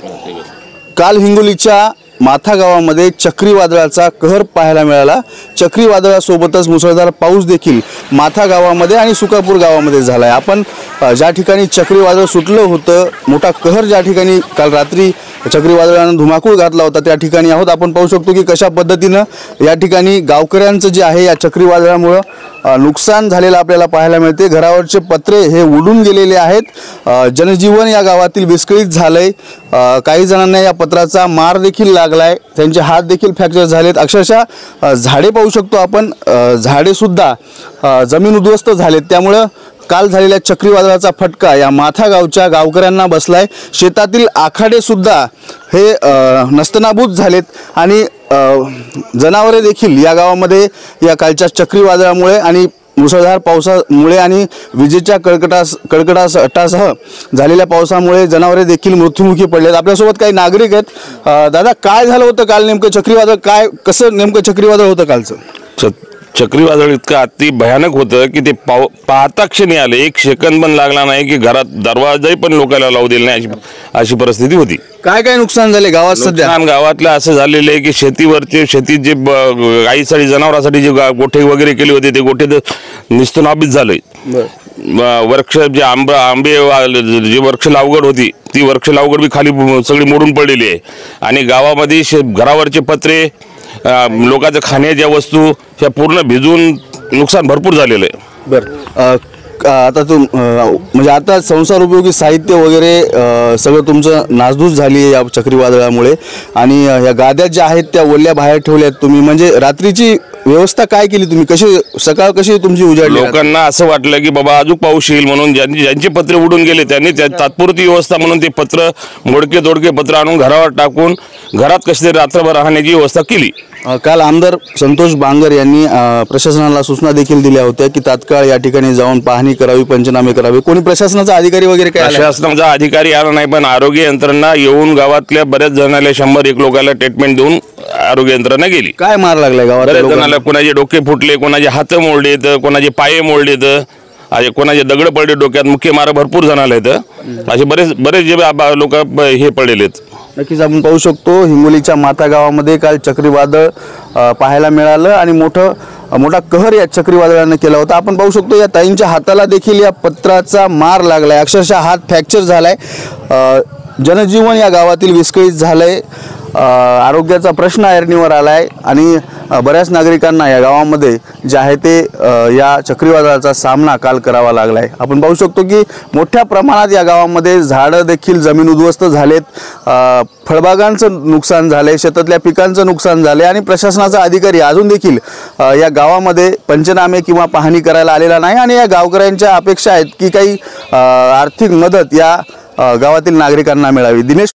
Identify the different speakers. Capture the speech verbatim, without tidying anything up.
Speaker 1: काल हिंगोलीच्या माथा गावामध्ये चक्रीवादळाचा कहर पाहायला मिळाला। चक्रीवादळासोबतच मुसळधार पाऊस देखील माथा गावामध्ये आणि सुकापूर गावामध्ये झालाय। आपण ज्या ठिकाणी चक्रीवादळ सुटलं होतं, मोठा कहर ज्या ठिकाणी काल रात्री चक्रीवादळाने धुमाकूळ घातला होता त्या ठिकाणी आहोत। आपण पाहू शकतो की कशा पद्धतीने या ठिकाणी गावकऱ्यांचं जे आहे या चक्रीवादळामुळे नुकसान झालेलं आपल्याला पाहायला मिळते। घरावरचे पत्रे हे उडून गेलेले आहेत। जनजीवन या गावातील विस्कळीत झालंय। काही जणांना या पत्राचा मार देखील लागलाय, त्यांचे हात देखील फ्रॅक्चर झालेत। अक्षरशः झाडे पाहू शकतो आपण, झाडे सुद्धा जमीन उद्ध्वस्त झालेत। त्यामुळे काल झालेल्या चक्रीवादळाचा फटका या माथा गावच्या गावकऱ्यांना बसलाय। शेतातील आखाडे सुद्धा हे नस्तनाबूत झालेत आणि जनावरे देखील या गावामध्ये या कालच्या चक्रीवादळामुळे आणि मुसळधार पावसामुळे आणि विजेच्या कडकडास कडकडाटासह झालेल्या पावसामुळे जनावरे देखील मृत्युमुखी पडलेत। आपल्यासोबत काही नागरिक आहेत। दादा, काय झालं होतं काल नेमकं चक्रीवादळ? काय कसं नेमकं चक्रीवादळ होतं कालचं?
Speaker 2: चक्रीवादळ इतकं अति भयानक होतं की ते पाव पाहता क्षणी आले, एक सेकंद पण लागला नाही की घरात दरवाजाही पण लोकांना लावू दिले नाही, अशी अशी परिस्थिती होती।
Speaker 1: काय काय नुकसान झाले गावात सध्या?
Speaker 2: गावातलं असं झालेलं आहे की शेतीवरचे शेतीत जे गाईसाठी जनावरांसाठी जे गोठे वगैरे केले होते ते गोठे निस्तनाबूत झाले। वृक्ष जे आंबे आंबे जी वृक्ष लावगड होती ती वृक्ष लावगड बी खाली सगळी मोडून पडलेली आहे आणि गावामध्ये घरावरचे पत्रे, लोकांच्या खाण्याच्या वस्तू ह्या पूर्ण भिजून नुकसान भरपूर झालेलं आहे।
Speaker 1: बरं, आता तुम म्हणजे आता संसार उपयोगी साहित्य वगैरे सगळं तुमचं नासधूस झाली आहे या चक्रीवादळामुळे आणि या गाद्या ज्या आहेत त्या ओल्या बाहेर ठेवल्यात तुम्ही, म्हणजे रात्रीची व्यवस्था काय केली तुम्ही? कशी सकाळ कशी तुमची उजाडली?
Speaker 2: लोकांना असं वाटलं की बाबा अजून पाऊस येईल म्हणून ज्यांची ज्यांचे पत्रे उडून गेले त्यांनी त्या तात्पुरती व्यवस्था म्हणून ते पत्र मोडके तोडके पत्र आणून घरावर टाकून घरात कशी तरी रात्रभर राहण्याची व्यवस्था केली।
Speaker 1: काल आमदार संतोष बांगर यांनी प्रशासनाला सूचना देखील दिल्या होत्या की तात्काळ या ठिकाणी जाऊन पाहणी करावी, पंचनामे करावे। कोणी प्रशासनाचा अधिकारी वगैरे काय?
Speaker 2: प्रशासनाचा अधिकारी आला नाही, पण आरोग्य यंत्रणा येऊन गावातल्या बऱ्याच जणांना शंभर एक लोकांना ट्रीटमेंट देऊन आरोग्य यंत्रणा गेली।
Speaker 1: काय मार लागलाय गावात?
Speaker 2: बऱ्याच जणांना कोणाचे डोके फुटले, कोणाचे हात मोडलेत, कोणाचे पाय मोडलेत, असे कोणाचे दगड पडले डोक्यात, मुख्य मार भरपूर जणांना आहेत। असे बरेच बरेच जे लोक हे पडलेले आहेत।
Speaker 1: नक्कीच आपण पाहू शकतो हिंगोलीच्या माथा गावामध्ये काल चक्रीवादळ पाहायला मिळालं आणि मोठं मोठा कहर या चक्रीवादळाने केला होता। आपण पाहू शकतो या ताईंच्या हाताला देखील या पत्राचा मार लागलाय, अक्षरशः हात फ्रॅक्चर झालाय। जनजीवन या गावातील विस्कळीत झालंय। आरोग्याचा प्रश्न ऐरणीवर आलाय आणि बऱ्याच नागरिकांना या गावामध्ये जे आहे ते या चक्रीवादळाचा सामना काल करावा लागलाय। आपण पाहू शकतो की मोठ्या प्रमाणात या गावामध्ये झाडं देखील जमीन उद्ध्वस्त झालेत, फळबागांचं नुकसान झालंय, शेतातल्या पिकांचं नुकसान झालंय आणि प्रशासनाचा अधिकारी अजून देखील या गावामध्ये पंचनामे किंवा पाहणी करायला आलेला नाही आणि या गावकऱ्यांच्या अपेक्षा आहेत की काही आर्थिक मदत या गावातील नागरिकांना मिळावी। दिनेश